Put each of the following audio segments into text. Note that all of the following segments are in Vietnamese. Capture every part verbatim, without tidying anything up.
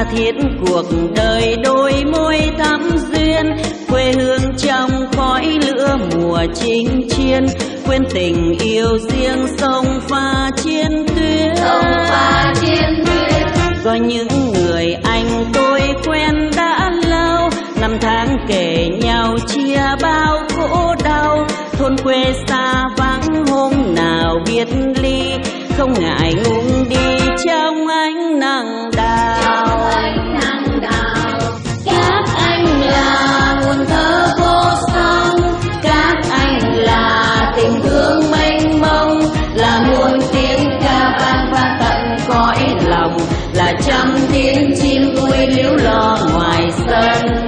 tha thiết cuộc đời đôi môi thắm duyên, quê hương trong khói lửa mùa chinh chiến, quên tình yêu riêng sông pha chiến tuyến. Sông pha chiến tuyến. Có những người anh tôi quen đã lâu, năm tháng kể nhau chia bao khổ đau, thôn quê xa vắng hôm nào biết ly, không ngại ngung đi trong ánh nắng đào. Trong ánh nắng đào. Các anh là nguồn thơ vô song, các anh là tình thương mênh mông, là muôn tiếng ca vang vang tận cõi lòng, là trăm tiếng chim vui líu lo ngoài sân.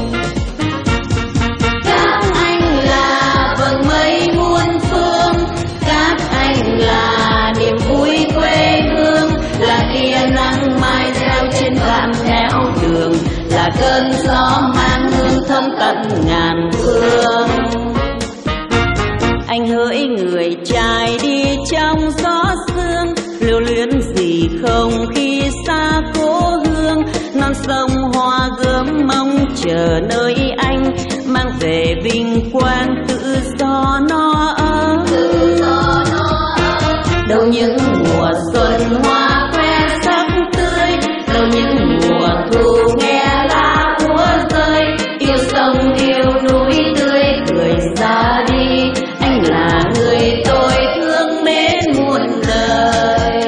Các anh là vầng mây muôn phương, các anh là niềm vui quê hương, là tia nắng mai reo trên vạn nẻo đường, là cơn gió mang hương thơm tận ngàn phương. Anh hỡi người trai đi trong gió sương, lưu luyến gì không khi xa cố hương, non sông hoa gươm mong chờ nơi anh, mang về vinh quang tự do no ấm. Tự do no ấm. Đâu những mùa xuân hoa khoe sắc tươi, đâu những mùa thu nghe lá úa rơi, yêu sông yêu núi tươi cười ra đi, anh là người tôi thương mến muôn đời.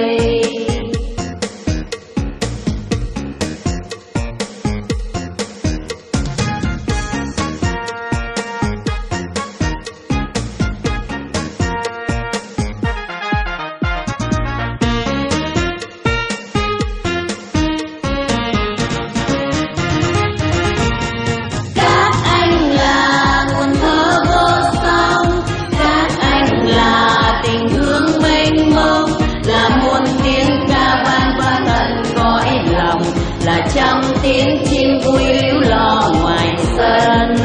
Các anh là nguồn thơ vô song, các anh là tình thương mênh mông, là muôn tiếng ca vang vang tận cõi lòng, là trăm tiếng chim vui líu lo ngoài sân.